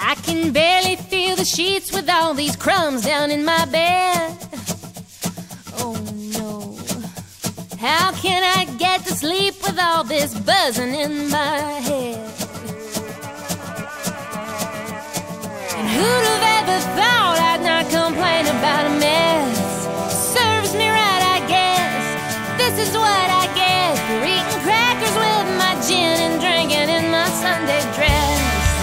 I can barely feel the sheets with all these crumbs down in my bed. Oh no, how can I get to sleep with all this buzzing in my head? And who'd have ever thought I'd not complain about a mess? Serves me right, I guess. This is what I get for eating crackers with my gin and drinking in my Sunday dress.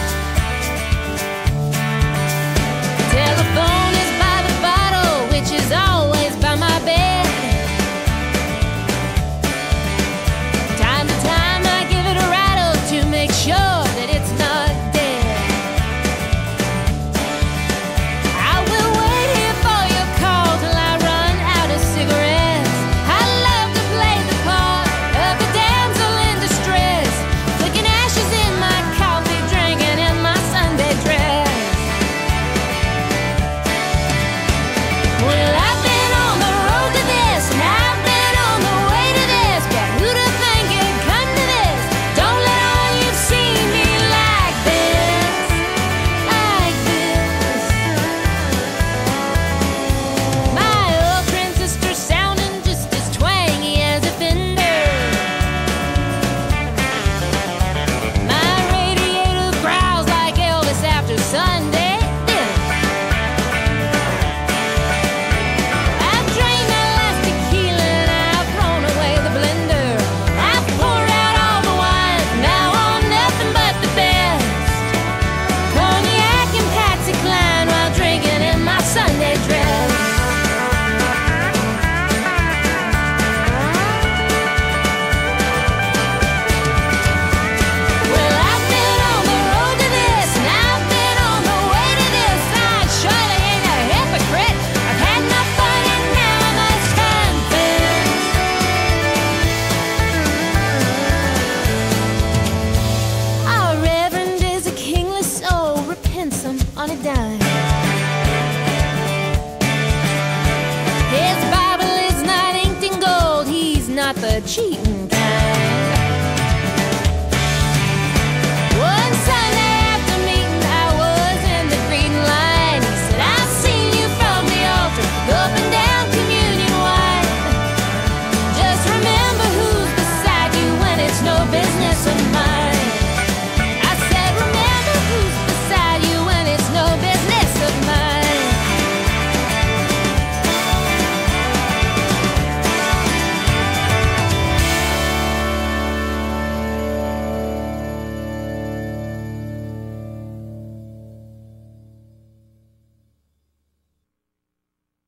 Telephone is by the bottle, which is always by my bed. Time to time I give it a rattle to make sure that it's not dead. I will wait here for your call till I run out of cigarettes. I love to play the part of a damsel in distress, flicking ashes in my coffee, drinking in my Sunday dress. Well, I've been on the road to this, and I've been on the way to this, but who'd have think it'd come to this? Don't let on you've seen me like this, like this. My old transistor sounding just as twangy as a Fender. My radiator growls like Elvis after Sunday dinner. I've drained my last tequila and I've thrown away the blender. I've poured out all the wine, now on nothing but the best. Cognac and Patsy Cline while drinking in my Sunday dress. Well, I've been on the road to this, and I've been on the way to this. I surely ain't a hypocrite. I've had my fun and now I must confess. Our Reverend is a kingless soul, repents him on a dime. His Bible is not inked in gold, he's not the cheap